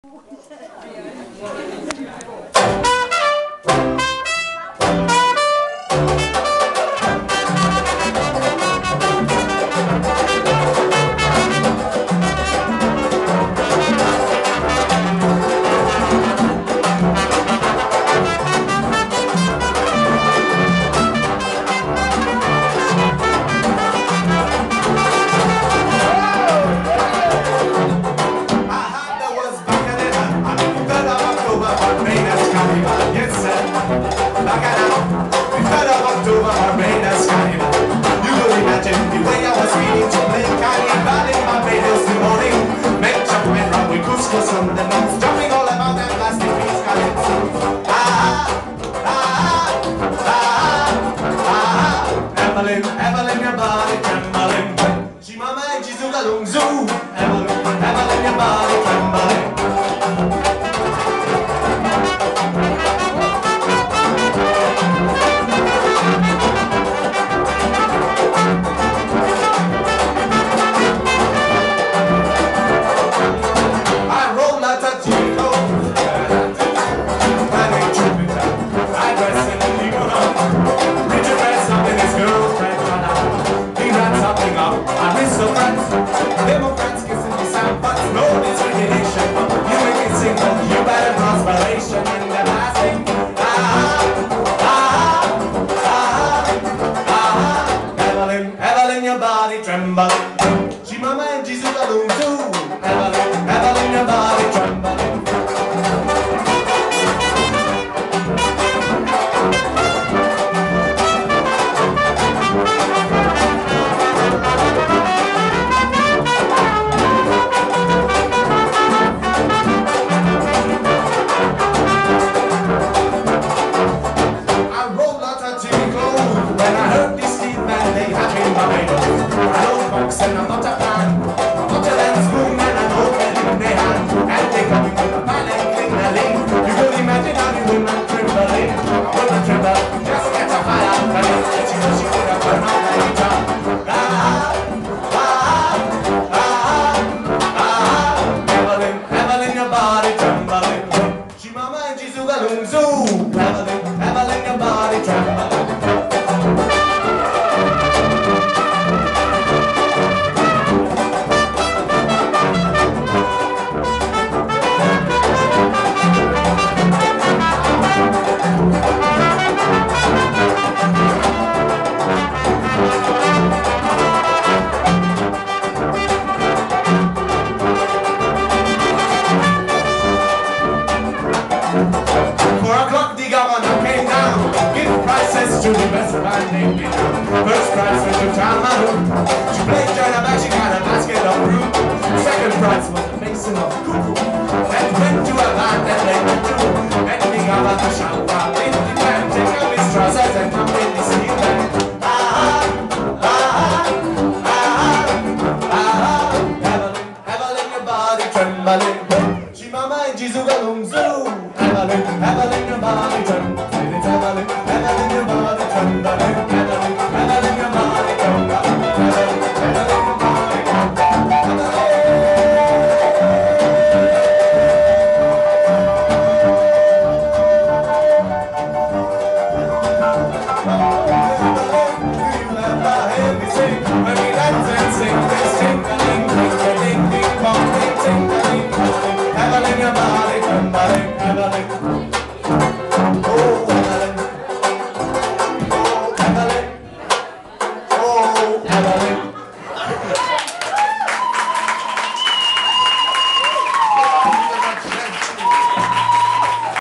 Evelyn, your body trembling. She mama and she's a zoo. Evelyn, your body trembling. I roll out a Chico, planning Jupiter. I dress in a Leona. Richard dress up in his girlfriend. He ran something up. Aristocrats, Democrats kissing the sound, but no discrimination. You make it sing, but you better transpiration in the lasting. Evelyn, your body trembling. She mama and Jesus alone too. Evelyn, your body trembling. I rolled out a Chico when I heard this Steve man they had me in Barbados. I don't box and I'm not a fan. Not a lens spoon and an open in their hand. And they coming with a pan and cling-a-ling. You could imagine how the women trembling. I wouldn't tremble, just get a fire out of it. And she knows she could have burned out any time. Evelyn, your body trembling. She mama and she's a zoo. Evelyn, your body trembling. To the best of my name, first prize went to Tamaru. She played China back, she got a basket of fruit. Second prize was a mason of cuckoo. Then went to a band that played the two. And we got out the shower, in the band, take off his trousers and come in the steel band. Evelyn, your body trembling. She mama and Jesus galum zoo. Evelyn, your body trembling. Evelyn, your body trembling. Evelyn, your body trembling. Evelyn, your body when we dance and sing this ting-a-ling, ting-a-ling, ding-bong, ting-a-ling, Evelyn, your body trembling. Evelyn.